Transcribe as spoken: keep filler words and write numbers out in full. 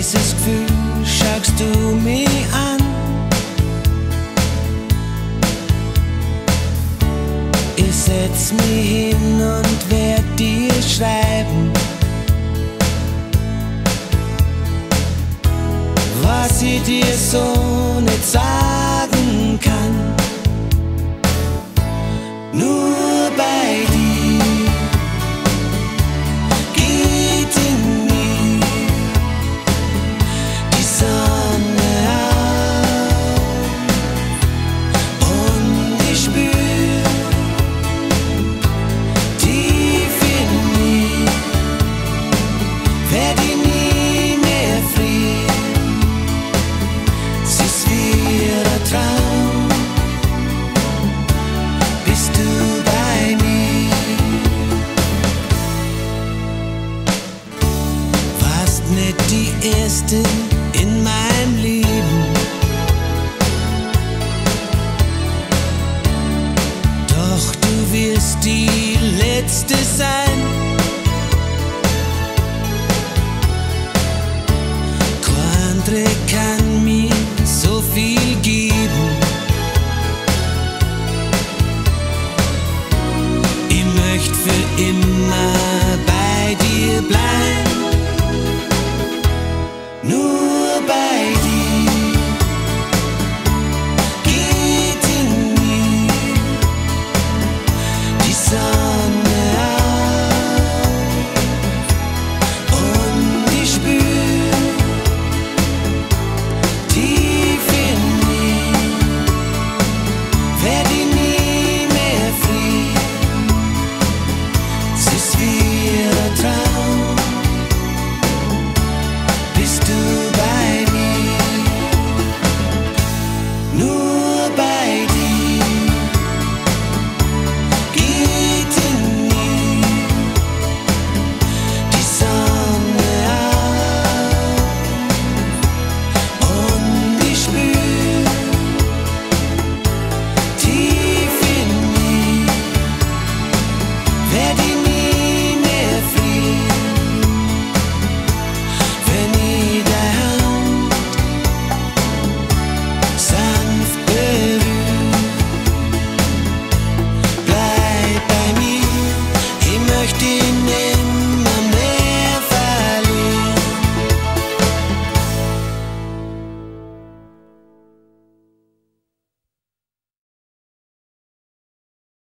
dieses Gefühl schaust du mich an. Ich setz mich hin und werd dir schreiben, was ich dir so nicht sagen kann. Nur bei dir geht in mir die Sonne auf und ich spür tief in mir, werd ich nie mehr frieren. Es ist wie ein Traum, bist du bei mir. Warst nicht die Erste,